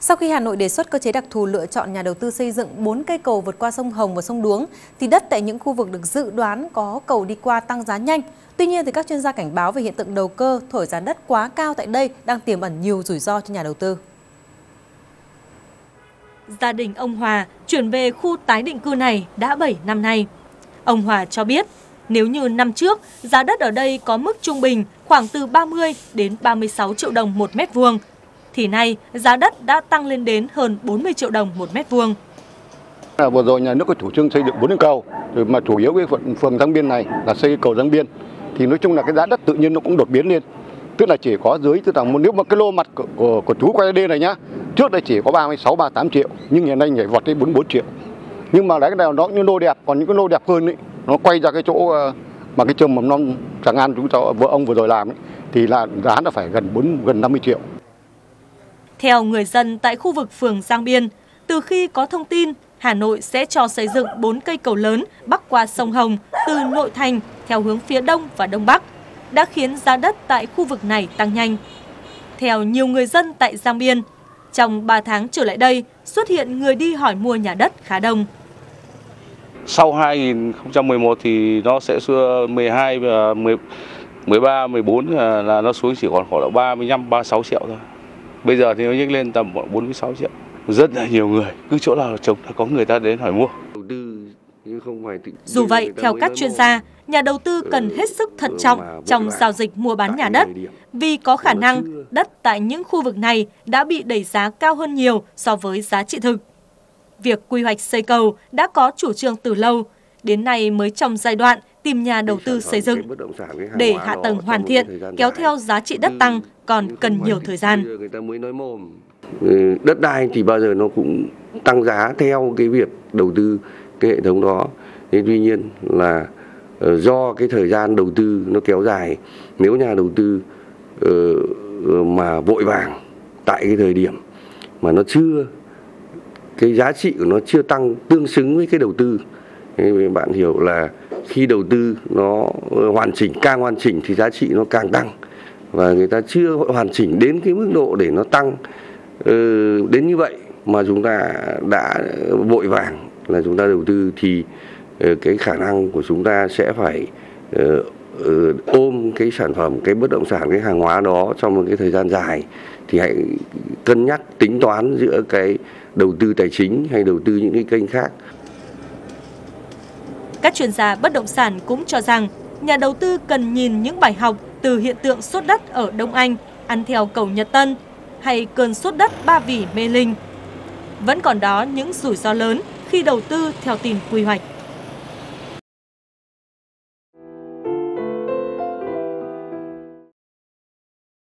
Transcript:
Sau khi Hà Nội đề xuất cơ chế đặc thù lựa chọn nhà đầu tư xây dựng 4 cây cầu vượt qua sông Hồng và sông Đuống, thì đất tại những khu vực được dự đoán có cầu đi qua tăng giá nhanh. Tuy nhiên, thì các chuyên gia cảnh báo về hiện tượng đầu cơ thổi giá đất quá cao tại đây đang tiềm ẩn nhiều rủi ro cho nhà đầu tư. Gia đình ông Hòa chuyển về khu tái định cư này đã 7 năm nay. Ông Hòa cho biết, nếu như năm trước, giá đất ở đây có mức trung bình khoảng từ 30 đến 36 triệu đồng một mét vuông, thì nay giá đất đã tăng lên đến hơn 40 triệu đồng một mét vuông. Vừa rồi nhà nước có chủ trương xây dựng 4 cây cầu, mà chủ yếu cái phường Giang Biên này là xây cầu Giang Biên, thì nói chung là cái giá đất tự nhiên nó cũng đột biến lên, tức là chỉ có dưới, tức là nếu mà cái lô mặt của chú quay đây này nhá, trước đây chỉ có 36, 38 triệu, nhưng hiện nay nhảy vọt đến 44 triệu. Nhưng mà đấy cái nào đó những lô đẹp, còn những cái lô đẹp hơn ấy, nó quay ra cái chỗ mà cái trường mầm non Tràng An chúng cháu vợ ông vừa rồi làm ấy, thì là giá nó phải gần 50 triệu. Theo người dân tại khu vực phường Giang Biên, từ khi có thông tin Hà Nội sẽ cho xây dựng 4 cây cầu lớn bắc qua sông Hồng từ nội thành theo hướng phía đông và đông bắc, đã khiến giá đất tại khu vực này tăng nhanh. Theo nhiều người dân tại Giang Biên, trong 3 tháng trở lại đây xuất hiện người đi hỏi mua nhà đất khá đông. Sau 2011 thì nó sẽ 12 và 13, 14 là nó xuống chỉ còn khoảng 35, 36 triệu thôi. Bây giờ thì nó nhích lên tầm 46 triệu. Rất là nhiều người, cứ chỗ nào trống là có người ta đến hỏi mua. Dù vậy, theo các chuyên gia, nhà đầu tư cần hết sức thận trọng trong giao dịch mua bán nhà đất, vì có khả năng đất tại những khu vực này đã bị đẩy giá cao hơn nhiều so với giá trị thực. Việc quy hoạch xây cầu đã có chủ trương từ lâu, đến nay mới trong giai đoạn tìm nhà đầu tư xây dựng. Để hạ tầng hoàn thiện, kéo theo giá trị đất tăng còn cần nhiều thời gian. Đất đai thì bao giờ nó cũng tăng giá theo cái việc đầu tư cái hệ thống đó. Thế tuy nhiên là do cái thời gian đầu tư nó kéo dài, nếu nhà đầu tư mà vội vàng tại cái thời điểm mà nó chưa, cái giá trị của nó chưa tăng tương xứng với cái đầu tư. Thế bạn hiểu là khi đầu tư nó hoàn chỉnh, càng hoàn chỉnh thì giá trị nó càng tăng, và người ta chưa hoàn chỉnh đến cái mức độ để nó tăng đến như vậy mà chúng ta đã vội vàng là chúng ta đầu tư, thì cái khả năng của chúng ta sẽ phải ôm cái sản phẩm, cái bất động sản, cái hàng hóa đó trong một cái thời gian dài. Thì hãy cân nhắc tính toán giữa cái đầu tư tài chính hay đầu tư những cái kênh khác. Các chuyên gia bất động sản cũng cho rằng nhà đầu tư cần nhìn những bài học từ hiện tượng sốt đất ở Đông Anh, ăn theo cầu Nhật Tân, hay cơn sốt đất Ba Vì Mê Linh. Vẫn còn đó những rủi ro lớn khi đầu tư theo tin quy hoạch.